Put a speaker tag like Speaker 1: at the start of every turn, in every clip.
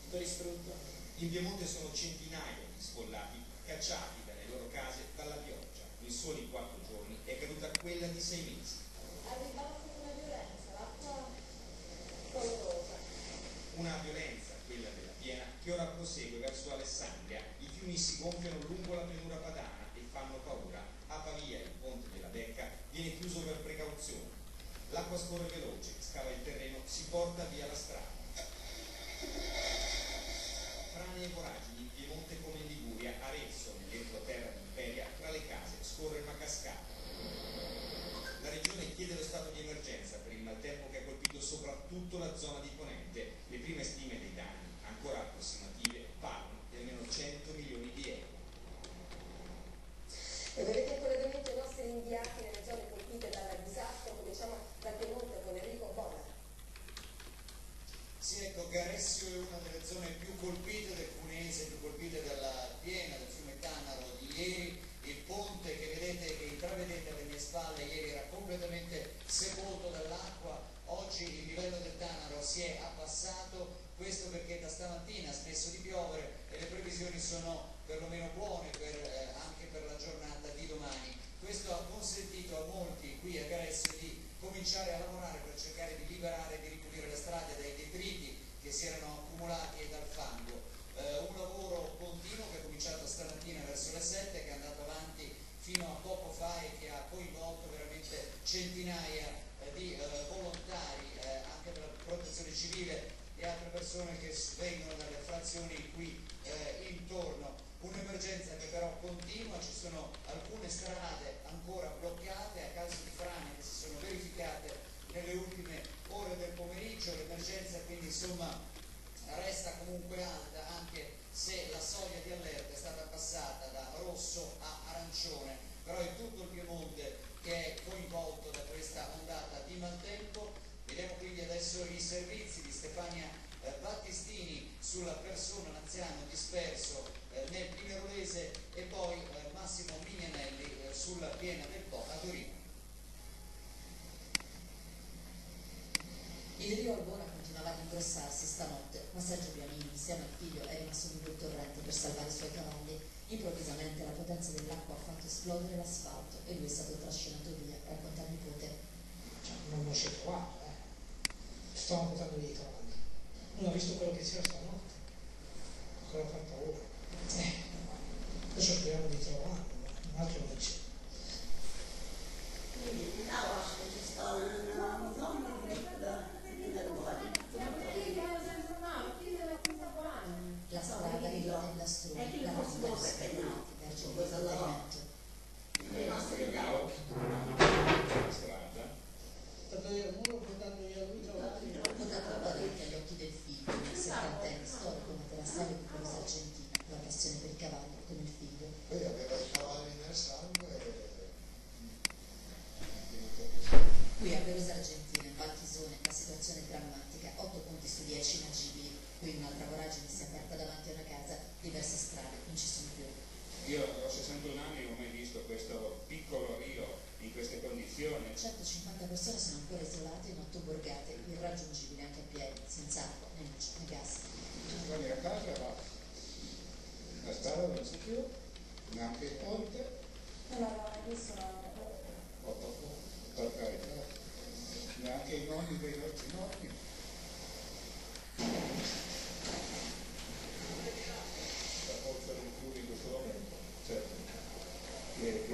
Speaker 1: per distrutto.
Speaker 2: In Piemonte sono centinaia di sfollati cacciati dalle loro case dalla pioggia. In soli 4 giorni è caduta quella di 6 mesi.
Speaker 3: Al ribasso di una violenza, l'acqua colorosa.
Speaker 2: Una violenza, quella della piena, che ora prosegue verso Alessandria. I fiumi si gonfiano lungo la pianura padana e fanno paura. A Pavia il ponte della Becca viene chiuso per precauzione. L'acqua scorre veloce, scava il terreno, si porta via la strada. Frane e voragini in Piemonte come in Liguria, Arezzo, nell'entroterra di Imperia, tra le case scorre una cascata. La regione chiede lo stato di emergenza per il maltempo che ha colpito soprattutto la zona di Ponente. Le prime stime dei danni, ancora approssimative, parlano di almeno 100 milioni di euro.
Speaker 3: E vedete in collegamento i nostri inviati nelle zone colpite dal disastro. Cominciamo da Piemonte con Enrico Bona.
Speaker 4: Sì, ecco, Garessio è una delle zone più colpite del Cuneese, più colpite dalla piena del fiume Tanaro di ieri. Il ponte che vedete, che intravedete alle mie spalle, ieri era completamente sepolto dall'acqua. Oggi il livello del Tanaro si è abbassato, questo perché da stamattina ha smesso di piovere e le previsioni sono perlomeno buone anche per la giornata di domani. Questo ha consentito a molti qui a Garessio di cominciare a lavorare per cercare di liberare e di ripulire le strade dai detriti che si erano accumulati e dal fango. Un lavoro continuo che è cominciato stamattina verso le 7, che è andato avanti fino a poco fa e che ha coinvolto veramente centinaia di volontari, anche della protezione civile e altre persone che vengono dalle frazioni qui intorno. Un'emergenza che però continua, ci sono alcune strade ancora bloccate a causa di frane che si sono verificate nelle ultime ore del pomeriggio. L'emergenza quindi insomma resta comunque alta, anche se la soglia di allerta è stata passata da rosso a arancione, però è tutto il Piemonte che è coinvolto da questa ondata di maltempo. Vediamo quindi adesso i servizi di Stefania Battistini sulla persona, un anziano disperso nel Pinerolese, e poi Massimo Mignanelli sulla piena del Po a Torino.
Speaker 5: Il rio Albona continuava ad ingrossarsi stanotte, ma Sergio Pianini, insieme al figlio, è rimasto lungo il torrente per salvare i suoi cavalli. Improvvisamente la potenza dell'acqua ha fatto esplodere l'asfalto e lui è stato trascinato via, racconta il nipote.
Speaker 6: Non ci ho trovato, stavano portando via i cavalli. Non ho visto quello che c'era stanotte, ancora fa paura. Adesso speriamo di trovarlo, un altro non c'è.
Speaker 5: La strada arriva nella strada, la nostra verso il peregrinaggio. Potrà davanti agli occhi del figlio, il 70enne storico materassale di Perusa Argentina, la passione per i cavalli come il figlio.
Speaker 7: Poi aveva i cavalli nel sangue
Speaker 5: Qui a Perusa Argentina, in Val Chisone, la situazione è drammatica, 8 punti su 10 inagibili. Qui un'altra voragine si è aperta davanti a una casa, diverse strade non ci sono più.
Speaker 8: Io ho 61 anni e non ho mai visto questo piccolo rio in queste condizioni.
Speaker 5: 150 persone sono ancora isolate in 8 borgate, irraggiungibili anche a piedi, senza acqua, né luce, né gas.
Speaker 8: Tu torni a casa e va. La strada non c'è più, neanche il ponte.
Speaker 3: Non l'avevo mai visto,
Speaker 8: Per carità, neanche i nonni dei nostri nonni. La forza del fiume in questo momento, certo, che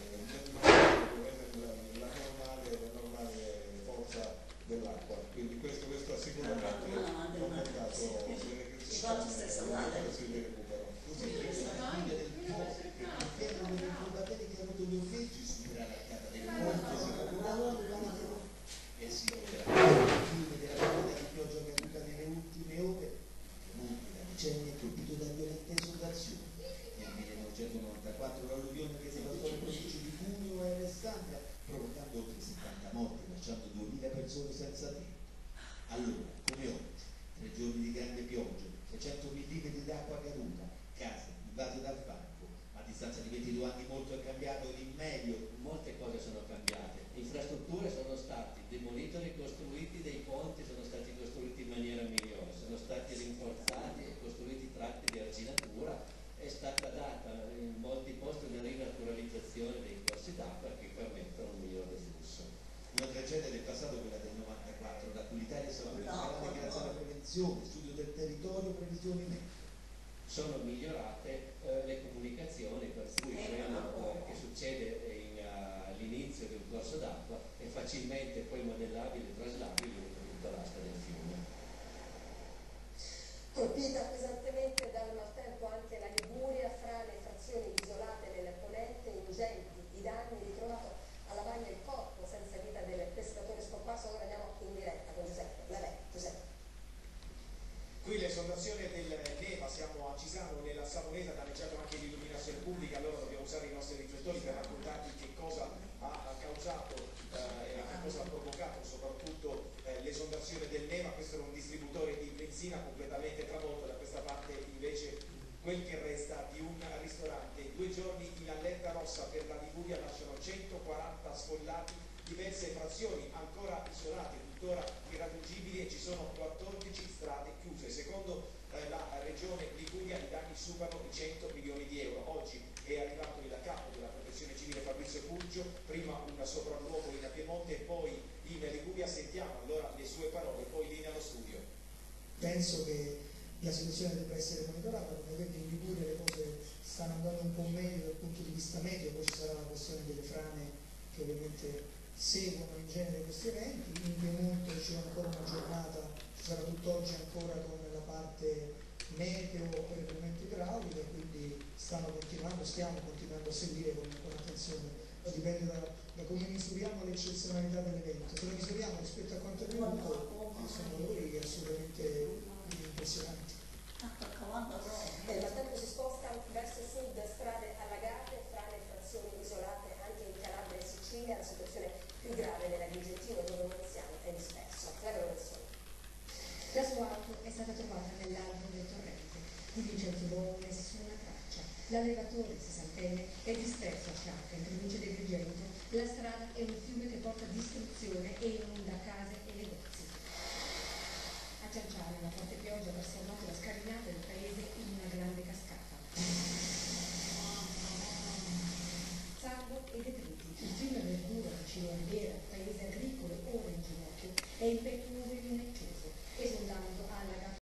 Speaker 8: la normale forza dell'acqua, quindi questo ha sicuramente aumentato delle criticità di recupero.
Speaker 4: Così la figlia del Po, che erano dei combattenti che hanno avuto due figli subirà la chiamata del mondo, e si troverà fine della quantità di pioggia caduta nelle ultime ore. Molti da decenni è colpito da violente esondazioni. Nel 1994 l'alluvione che devastò le province di Cuneo e Alessandria, provocando oltre 70 morti, lasciando 2000 persone senza tetto. Allora, come oggi, 3 giorni di grande pioggia, 300 mm d'acqua che
Speaker 6: informazioni, studio del territorio, previsioni meteo.
Speaker 1: Sono migliorate le comunicazioni, per cui quello che succede all'inizio di un corso d'acqua è facilmente poi modellabile e traslabile lungo tutta l'asta del fiume.
Speaker 3: Colpita pesantemente dal maltempo anche la Liguria, frane e frazioni isolate nel ponente, ingenti i danni, ritrovato alla bagna il corpo senza vita del pescatore scomparso. Ora andiamo in diretta con Giuseppe Lavè. Giuseppe.
Speaker 9: Qui l'esondazione del Neva, siamo a Cisano nella Savonese, ha danneggiato anche l'illuminazione pubblica, allora dobbiamo usare i nostri riflettori per raccontarvi che cosa ha causato e che cosa ha provocato soprattutto l'esondazione del Neva. Questo era un distributore di benzina completamente travolto, da questa parte invece quel che resta di un ristorante. 2 giorni in allerta rossa per la Liguria, lasciano 140 sfollati, diverse frazioni ancora isolate, tuttora irraggiungibili, e ci sono 14 strade chiuse. Secondo la regione Liguria i danni superano i 100 milioni di euro. Oggi è arrivato il capo della protezione civile Fabrizio Curcio, prima un sopralluogo in Piemonte e poi in Liguria. Sentiamo allora le sue parole, poi linea allo studio.
Speaker 6: Penso che la situazione debba essere monitorata, come vedete in Liguria le cose stanno andando un po' meglio dal punto di vista meteo, poi ci sarà la questione delle frane che ovviamente seguono in genere questi eventi. In Piemonte ci sarà ancora una giornata, ci sarà tutt'oggi ancora con la parte meteo per elementi idrauliche, quindi stiamo continuando a seguire con attenzione. Dipende da come misuriamo l'eccezionalità dell'evento. Se lo misuriamo rispetto a quanto è venuto, sono valori assolutamente impressionanti.
Speaker 3: Il maltempo si sposta verso sud, strade allagate, frane e frazioni isolate anche in Calabria e Sicilia. La situazione più grave nell'Agrigentino, dove un anziano è disperso.
Speaker 5: La sua auto è stata trovata nell'albero del torrente. Di Vincenzo Bono nessuna traccia. L'allevatore sessantenne è disperso a Sciacca, in provincia di Agrigento. La strada è un fiume che porta distruzione e inonda case e negozi. A Cianciano una forte pioggia ha trasformato la scalinata del paese in una grande cascata. Fango e detriti. Il fiume Verdura, vicino a Riviera, paese agricolo ora in ginocchio, è impetuoso